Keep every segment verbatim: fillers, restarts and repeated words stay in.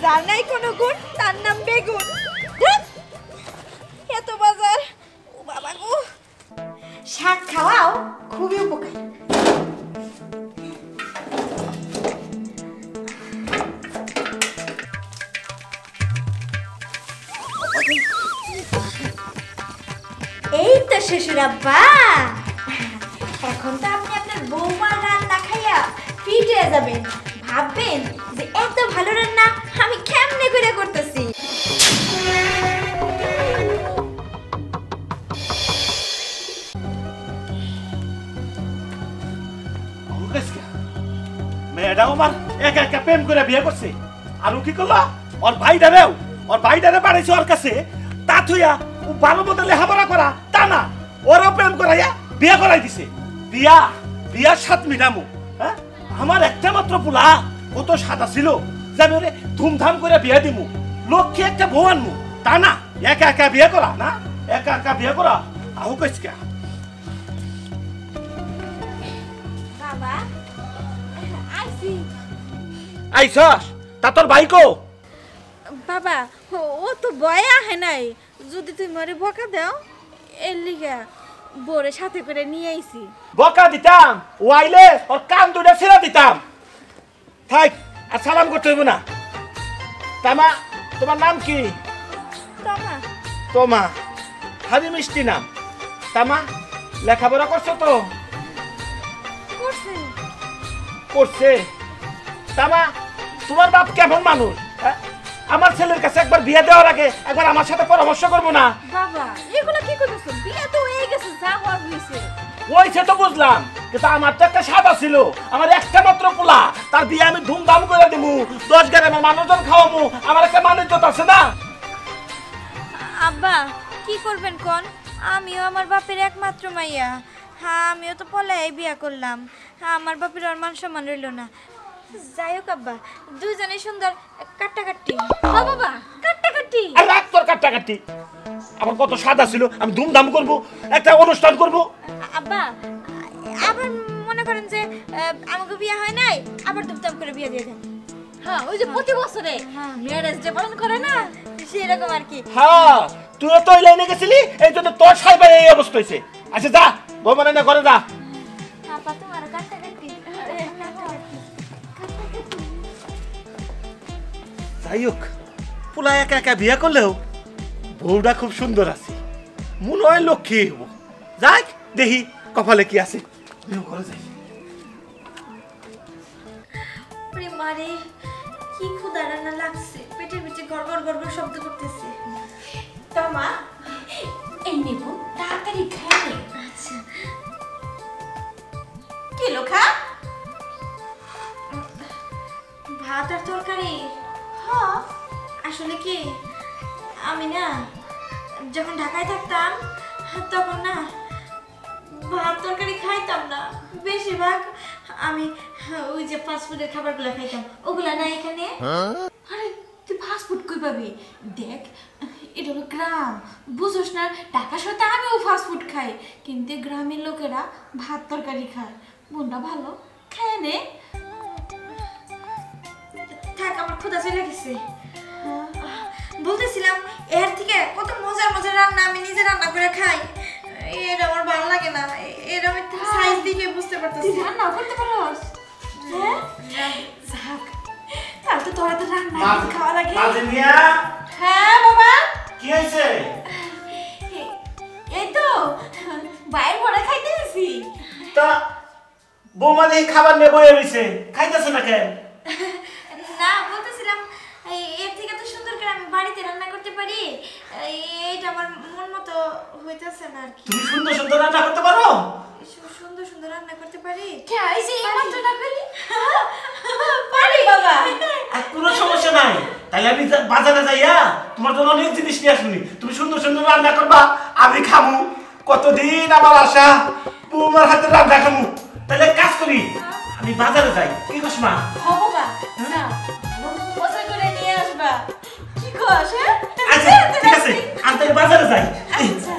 যার নাই কোনো গুণ তার নাম বেগুন। এত বাজার, ও বাবা গো। শাক খাওয়াও খুবই উপকারী। এই তো শ্বশুর আব্বা, এখন তো আপনি আপনার বৌমার রান্না খাইয়া ফিট হয়ে যাবেন, ভাববেন যে এত ভালো রান্না আমি কেমনে করে করতেছি। মেয়েটা আমার একা একা প্রেম করে বিয়ে করছে, আর ও কি করলো ওর ভাইটারেও ওর ভাইটারে বাড়াইছে ওর কাছে। তা থইয়া ও ভালো মতো লেখাপড়া করা তা না, ওরও প্রেম করাইয়া বিয়ে করাই দিছে। বিয়া বিয়ার সাত মিটামু। হ্যাঁ, আমার একটা মাত্র পোলা কত সাদা ছিল যে আমি ওরে ধুমধাম করে বিয়ে দিমু, লক্ষ্যে একটা বউ আনমু। তা না, একা একা বিয়ে করা না, একা একা বিয়ে করা আহু কইস কে। বাবা আইছি। আইছস? তা তোর ভাই কো? বাবা ও তো ভয় আহে নাই, যদি তুই মরে বকা দাও এর লিগা বোরে সাথে করে নিয়ে আইছি। বকা দিতাম, ও আইলে ওর কান দুটা ছেড়ে দিতাম। থাক, আর সালাম করতে হইব না। তামা, তোমার নাম কি? তমা। তোমা, হাজি মিষ্টি নাম। তামা, লেখাপড়া করছো তো? করছে। করছে? তামা, তোমার বাপ কেমন মানুষ? হ্যাঁ, আমার ছেলের কাছে একবার বিয়ে দেওয়ার আগে একবার আমার সাথে পরামর্শ করবো না? বাবা এগুলো কি করতেছ? বিয়ে তো হয়ে গেছে, যা হওয়ার হয়েছে। ওইছে তো বুঝলাম, কিন্তু আমার তো একটা সাদা ছিল, আমার একটা মাত্র পোলা, তার বিয়ে আমি ধুমধাম করে দেবো, দশ গ্রামের মানুষজন খাওয়াবো, আমার একটা মানুষজন আছে না? আব্বা কি করবেন কোন? আমিও আমার বাপের একমাত্র মাইয়া। হ্যাঁ, আমিও তো পলাই বিয়া করলাম। হ্যাঁ, আমার বাপের আর মান সম্মান রইল না। যাই হোক আব্বা, দুইজনে সুন্দর কাট্টাকাট্টি। হ্যাঁ বাবা, কাট্টাকাট্টি। আর রাখ তোর কাট্টাকাট্টি, আমার কত সাদা ছিল, আমি ধুমধাম করবো, একটা অনুষ্ঠান করবো। আব্বা আবার মনে করেন যে আমাকে বিয়ে হয় নাই, আবার ধুমধাম করে বিয়ে দিয়ে দেন। হ্যাঁ, ওই যে প্রতি বছরে ম্যারেজ ডে পালন করে না, সেরকম আর কি। হ্যাঁ, তুই তো ওই লাইনে গেছিলি, এই জন্য তোর সাইবার এই অবস্থা হয়েছে। আচ্ছা যা, বৌমানে না করে যা। আপা তোমার কাট্টাকাট্টি। যাই হোক, পোলা একা একা বিয়ে করলেও বউটা খুব সুন্দর আছে, মনে হয় লক্ষ্মী হব। যাক দেখি কপালে কি আছে। মারে কি ক্ষুধা রান্না লাগছে, পেটের ভিতরে গড়গড় গড়গড় শব্দ করতেছে। তমা এই নেব, তাড়াতাড়ি খাই। আচ্ছা কি লোখা? ভাত আর তরকারি? হ্যাঁ, আসলে কি আমি না যখন ঢাকায় থাকতাম তখন না ভাত তরকারি খাইতাম না, বেশিরভাগ আমি ওই যে ফাস্ট ফুডের খাবারগুলো খাইতাম, ওগুলা না এখানে। আরে তুই ফাস্ট ফুড কই পাবি? দেখ এটা হলো গ্রাম, বুঝোস না? ঢাকা শহরে আমিও ফাস্ট ফুড খাই, কিন্তু গ্রামের লোকেরা ভাত তরকারি খায়। মনটা ভালো, খায় নে। থাক, আমার ক্ষুধা চলে গেছে। বলতেছিলাম এর থেকে কত মজার মজার রান্না আমি নিজে রান্না করে খাই, এটা আমার ভালো লাগে না। এর আমি সাইজ দেখে বুঝতে পারতেছি। তুই রান্না করতে পারোস? হ্যাঁ, যাক তাহলে তো তোরা তো রান্না খাওয়া লাগে। জিনিয়া। হ্যাঁ বাবা। কি হয়েছে? এই তো বাইরে বড়া খাইতে দিছি। তা বৌমা দেখি খাবার নিয়ে বয়ে রইছে, খাইতেছে না কেন? না, বলতেছিলাম এর থেকে তো সুন্দর করে আমি বাড়িতে রান্না করতে পারি, এইটা আমার মন মতো হইতাছে না আর কি। তুমি সুন্দর সুন্দর রান্না করতে পারো? সুন্দর সুন্দর রান্না করতে পারি? কে আইছে এই মাত্র না কইলি? পারি বাবা। আর কোনো সমস্যা নাই, তাইলে আমি বাজারে যাইয়া তোমার জন্য অনেক জিনিস নিয়ে আসবি। তুমি সুন্দর সুন্দর রান্না করবা, আমি খামু। কতদিন আমার আশা বৌমার হাতে রান্না খামু। তাহলে কাজ করি, আমি বাজারে যাই। কি কস মা? হ্যাঁ বাবা, না মজা করে নিয়ে আসবা। কি কস? আচ্ছা ঠিক আছে, আমি তাহলে বাজারে যাই। আচ্ছা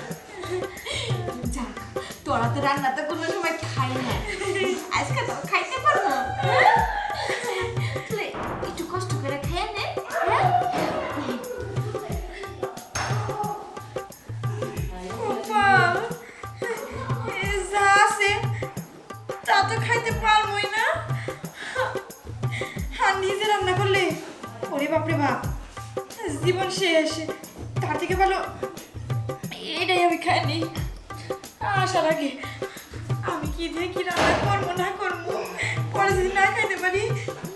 যা, তোরা তো রান্না তো কোনো সময় খাই না, আজকে তো খাইতে পারবো। একটু কষ্ট করে খেয়ে নে। নিজে রান্না করলে ওরে বাপরে বাপ জীবন শেষ, তার থেকে ভালো এটাই আমি খাইনি। আসার আগে আমি কি দিয়ে কি রান্না করবো না করবো, পরে যদি না খাইতে পারি।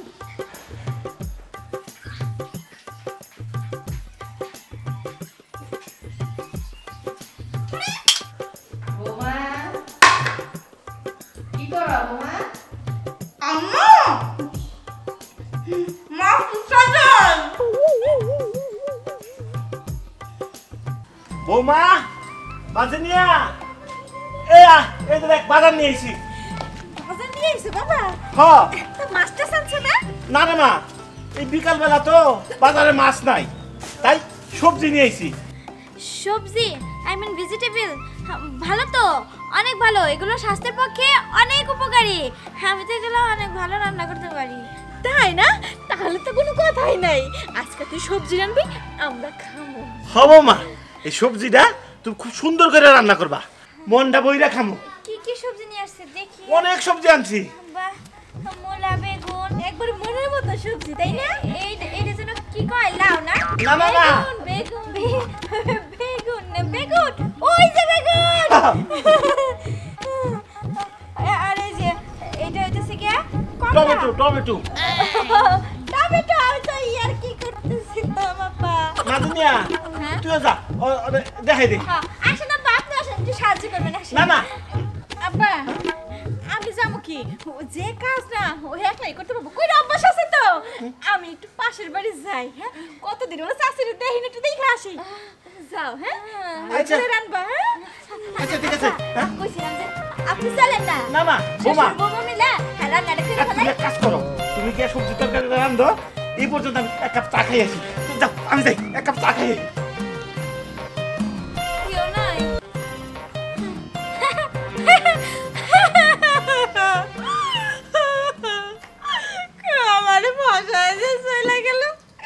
বৌমা বাজনিয়া এ আ এই দেখ বাজার নিয়ে আইছি। বাজার নিয়ে আইছো বাবা? হ্যাঁ। তো মাছটা আনছো না? না না মা, এই বিকাল বেলা তো বাজারে মাছ নাই, তাই সবজি নিয়ে আইছি। সবজি আই মিন ভেজিটেবল, ভালো তো, অনেক ভালো, এগুলো স্বাস্থ্যের পক্ষে অনেক উপকারী। আমি তো এগুলো অনেক ভালো রান্না করতে পারি। তাই না? তাহলে তো কোনো কথাই নাই, আজকে তুই সবজি রান্নবি, আমরা খাবো। হবো মা, এই সবজিটা তুমি খুব সুন্দর করে রান্না করবা, মনটা বইরা খামো। কি কি সবজি নিয়ে আসছে দেখি? অনেক সবজি আনছি। বাহ, মূলা, বেগুন, একবার মনের মতো সবজি, তাই না? এই এটা যেন কি কয়, লাউ না? না না না, বেগুন বেগুন বেগুন, ওই যে বেগুন। আরে যে এটা হইতেছে কি? Tomato tomato tomato. আমি তো ইয়ার কি করতেছি বাবা। নাদুনিয়া তুই যা, দেখাই দে। আসে না বাপ, না আসে, একটু সাহায্য করবেন। না না আব্বা, আমি যাবো কি, যে কাজ না ওই একলাই করতে পারবো, কই অভ্যাস আছে তো। আমি একটু পাশের বাড়ি যাই, হ্যাঁ, কতদিন হলো চাষির দেখিনি, একটু দেখে আসি। যাও, হ্যাঁ, আচ্ছা রানবা, হ্যাঁ। আচ্ছা ঠিক আছে। কইছিলাম যে আপনি চলেন না। না না বৌমা, বৌমা মিলা হ্যাঁ রান্নাটা করে তুমি ফেলাই। এক কাজ করো, তুমি কি সবজি তরকারি রান্ধো, এই পর্যন্ত আমি এক কাপ চা খাই আসি। যাও আমি যাই, এক কাপ চা খাই। কেউ নাই। আমারে ভাষায় যে চলে গেল।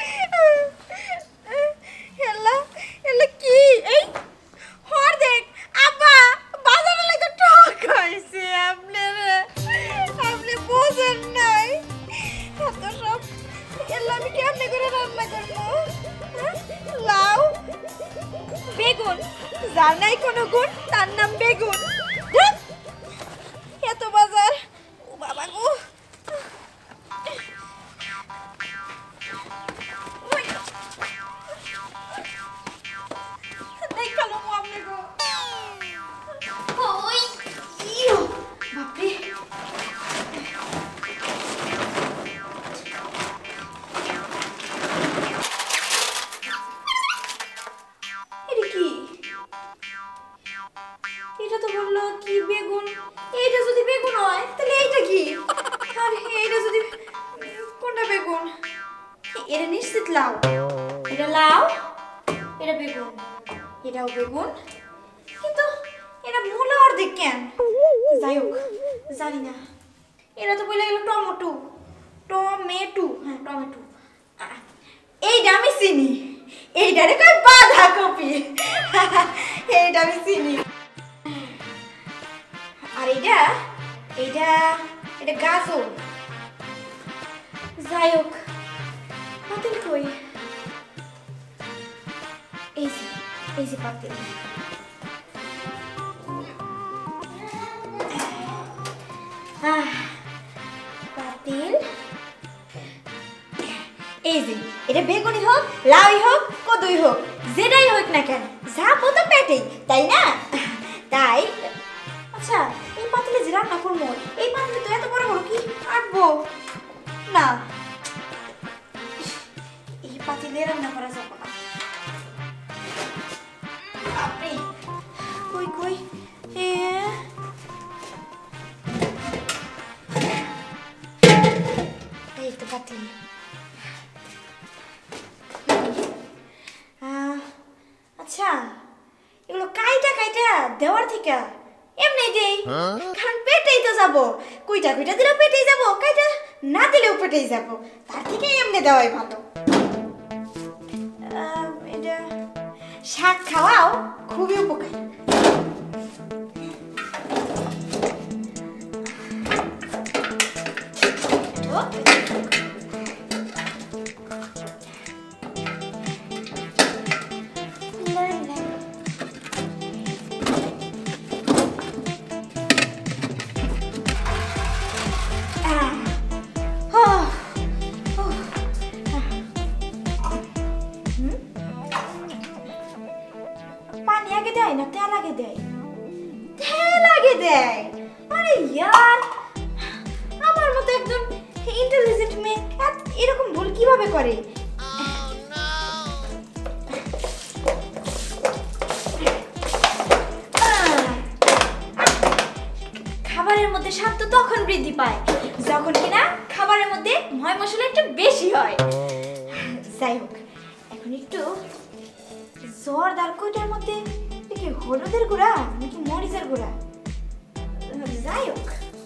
এলা এলা কি এই হর দেখ আব্বা, বাজারে লাগে টক খাইছে আপনারে, আপনি বোঝেন নাই এত সব। এলা আমি কেমনে করে রান্না করবো? লাউ, বেগুন, যার নাই কোনো গুণ তার নাম বেগুন। ধ্যাৎ, এত বাজার, ও বাবা গো। দেখালো আপনি গো। ওই ইয়ো বাপরে। এটা কি? এটা তো বললো কি বেগুন, এইটা যদি বেগুন হয় তাহলে এইটা কি? আর এইটা যদি, কোনটা বেগুন? এটা নিশ্চিত লাউ। এটা লাউ, এটা বেগুন, এটাও বেগুন, কিন্তু এটা মূলা অর্ধেক কেন? যাই হোক, জানি না। এটা তো বলে গেল টমেটো, টমেটো, হ্যাঁ টমেটো। এইটা আমি চিনি, এইটারে কয় বাঁধাকপি। এইটা আমি চিনি। আর এইটা এইটা এটা গাজর। যাই হোক, পাতিল কই? এই যে এই যে পাতিল। পাতিল, এই যে এটা বেগুনি হোক, লাউই হোক, কদুই হোক, যেটাই হোক না কেন, যাবো তো পেটেই, তাই না? তাই আচ্ছা, এই পাতিলে যে রান্না করবো, এই পাতিলে তো এত বড় বড় কি আটবো না, এই পাতিলে রান্না করা যাবো না। আপনি কই কই এ এই তো পাতিল। আচ্ছা, এগুলো কাইটা কাইটা দেওয়ার থেকে এমনি দেই, কারণ পেটেই তো যাবো, কুইটা কুইটা দিলেও পেটেই যাবো, কাইটা না দিলেও পেটেই যাবো, তার থেকে এমনি দেওয়াই ভালো। এটা শাক খাওয়াও খুবই উপকারী। দেয় না তেল আগে দেয়? তেল আগে দেয়? আরে ইয়ার, আমার মতো একজন ইন্টেলিজেন্ট মেয়ে এরকম ভুল কিভাবে করে? খাবারের মধ্যে স্বাদ তো তখন বৃদ্ধি পায় যখন কিনা খাবারের মধ্যে ময় মশলা একটু বেশি হয়। যাই হোক, এখন একটু জোরদার কোটার মধ্যে কি হলুদের গুঁড়া নাকি মরিচের গুঁড়া? যাই হোক,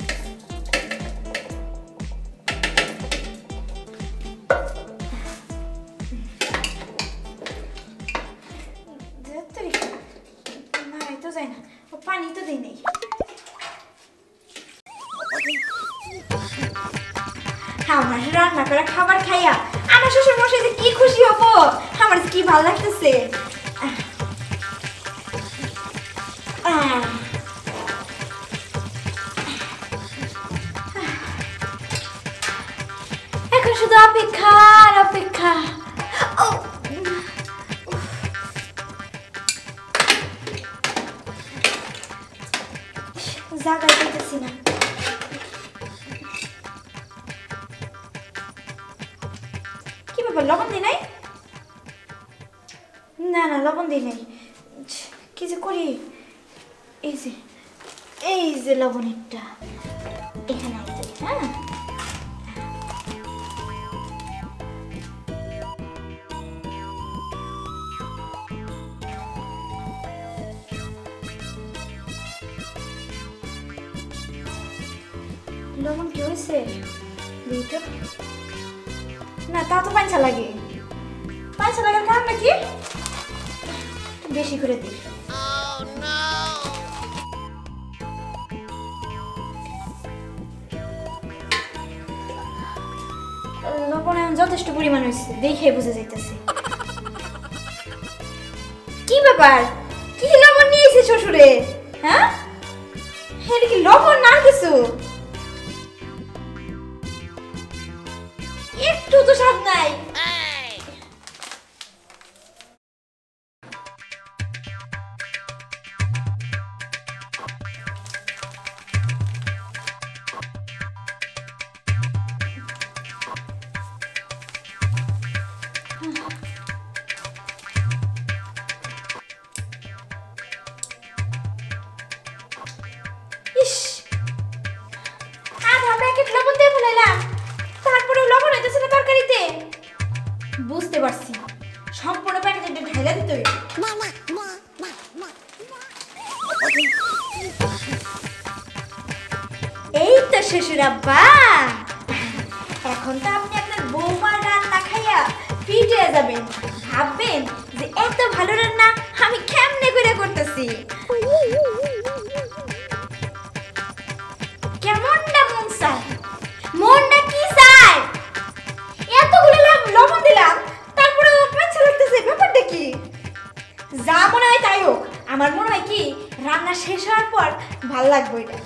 মারাই তো যায় না, পানি তো দেই নেই। আমার রান্না করা খাবার খাইয়া আমার শ্বশুর মশাই যে কি খুশি হবো, আমার কি ভালো লাগতেছে। এখন শুধু অপেক্ষা আর অপেক্ষা। জায়গায় পেতেছি না। কি ব্যাপার, লবণ দিই নাই? না না, লবণ দিই নাই। কি যে করি, এই যে এই যে লবণেরটা এখানে আছে। হ্যাঁ, লবণ কি হয়েছে? না, তা তো পাঁচা লাগে। পাঁচা লাগার কারণ নাকি? বেশি করে দিই। লবণ এখন যথেষ্ট পরিমাণ হয়েছে, দেখে বুঝে যাইতেছে। কি ব্যাপার, কি লবণ নিয়েছে শ্বশুরে? হ্যাঁ, এটা কি লবণ না কিছু? একটু তো স্বাদ নাই। ইস, আধা প্যাকেট লবণ দিয়ে ফেলাইলাম, তারপরেও লবণ হইতেছে না তরকারিতে। বুঝতে পারছি, সম্পূর্ণ প্যাকেটে ঢাইলা দিতে হবে। এই তো শ্বশুর আব্বা, এখন তো আপনি আপনার বৌমার রান্না খাইয়া ফিট হয়ে যাবেন, ভাববেন যে এত ভালো রান্না আমি কেমনে করে করতেছি। কেমনটা মন চায়, মনটা কি চায়? এতগুলো লবণ দিলাম, তারপরে পাঁচা লাগতেছে, ব্যাপারটা কি? যা মনে হয় তাই হোক, আমার মনে হয় কি রান্না শেষ হওয়ার পর ভাল লাগবে এটা।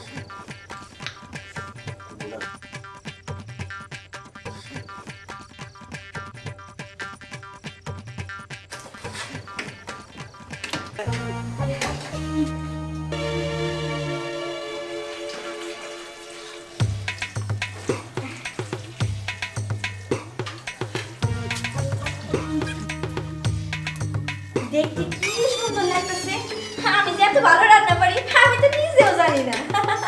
দেখতে কি সুন্দর লাগতেছে, আমি যে এত ভালো রান্না পারি আমি তো নিজেও জানি না।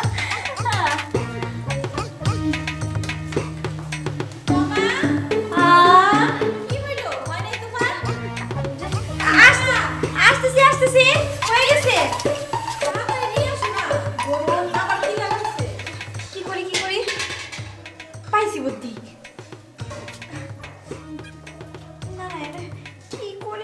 আসতেছি আসতেছি, হয়ে গেছে। কি করি কি করি, পাইছি বুদ্ধি। না না, এটা কি করি?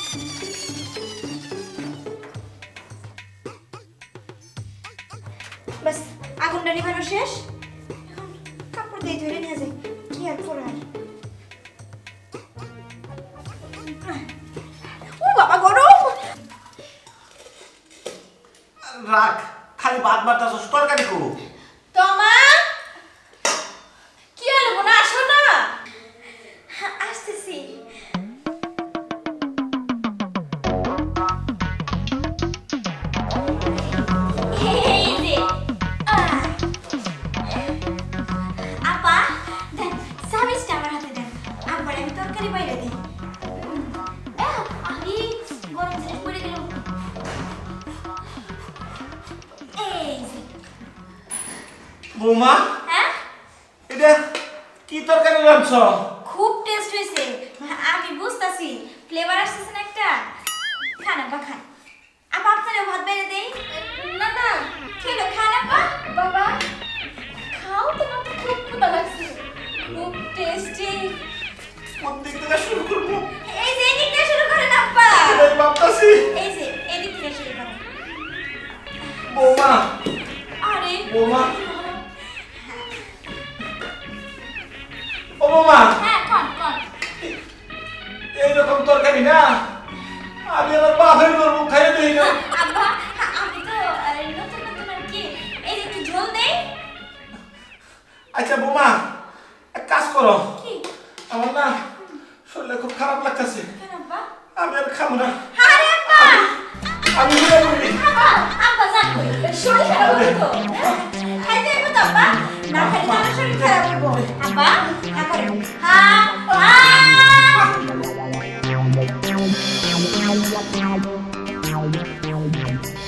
বাস, আগুনটা নিভানো শেষ। এখন কাপড় দিয়ে ধরে নিয়ে যাই, কি আর করার। ও বাবা, গরম। রাখ, খালি বাদ মারতাছস, তরকারি কো। তোমা, কি হলো বোনা, আসো না। আসতেছি। তাড়াতাড়ি বাইরে দিই। আরে গরম জিনিস পড়ে গেল। এই যে। বৌমা হ্যাঁ এটা কি তরকারি রাঁধছ? খুব টেস্ট হয়েছে, আমি বুঝতাছি ফ্লেভার আসছে না একটা। খান আব্বা খান। আব্বা আপনারও ভাত বেড়ে দেই। না না খেলো, খান আব্বা। বাবা খাও, তোমার তো খুব ক্ষুধা লাগছে, খুব টেস্টি। কোন দিক থেকে শুরু করবো? এই যে এদিক থেকে শুরু করেন আব্বা। এই ভাবতাছি। এই যে এদিক থেকে শুরু করেন। বৌমা আরে বৌমা ও বৌমা, হ্যাঁ খান খান। এইরকম তরকারি না আমি আমার বাপের গরু খাইয়ে দিই না। আব্বা আমি তো আহ, নতুন নতুন আর কি, এই যে একটু ঝোল দেই। আচ্ছা বৌমা এক কাজ করো, কি? আমার না শরীরে খুব খারাপ লাগতেছে, কেন আব্বা? আমি আর খাবো না। আরে আব্বা আমি ঘুরে ঘুরি। আব্বা আব্বা যান কই, শরীর খারাপ হবে তো। খাইতে হবে তো আব্বা, না খাইলে তো আমার শরীর খারাপ হবে। আব্বা না করেন। হ্যাঁ হ্যাঁ